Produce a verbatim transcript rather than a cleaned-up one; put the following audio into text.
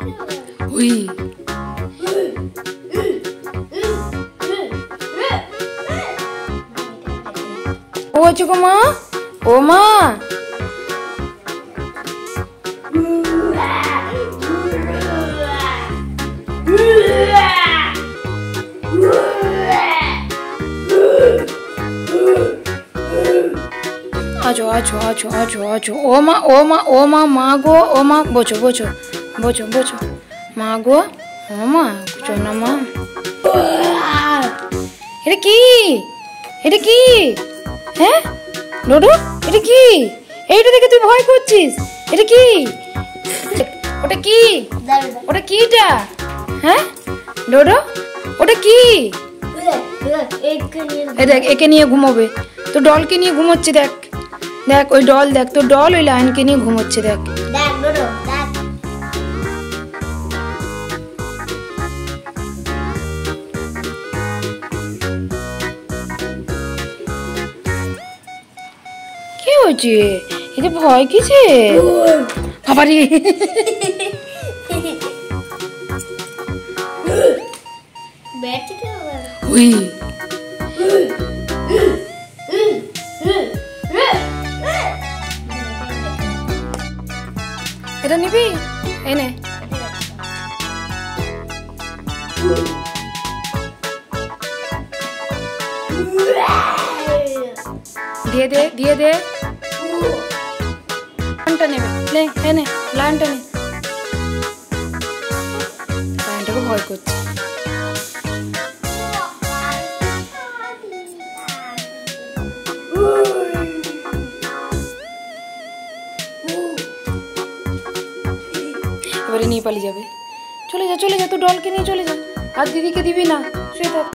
we ও চুকো মা ও মা আছো আছো আছো আছো আছো ও মা ও মা ও মা মা গো ও মা বোঝো বোঝো বোঝো বোঝো মা গো ও মা বুঝো না মা এটা কি এটা কি হ্যাঁ ডোডো এটা কি এইটা দেখে তুই ভয় করছিস এটা কি ওটা কি ওটা কিটা হ্যাঁ ডোডো ওটা কি এই দেখ একে নিয়ে ঘুমোবে তো ডলকে নিয়ে ঘুমোচ্ছে দেখ দেখ ওই ডল দেখ তো ডল ওই লায়নকে নিয়ে ঘুমোচ্ছে দেখ দেখ ডোডো দেখ কি হয়েছে এটা ভয় কিছে বাবারে ব্যাট থেকে উই এটা নিবি এনে দিয়ে দে দিয়ে দে লাইনটা নেবে নে এনে লাইনটা নে লাইনটাকে ভয় করছে এবারে নিয়ে পালিয়ে যাবে চলে যা চলে যা তো ডলকে নিয়ে চলে যা আর দিদিকে দিবি না শুয়ে থাক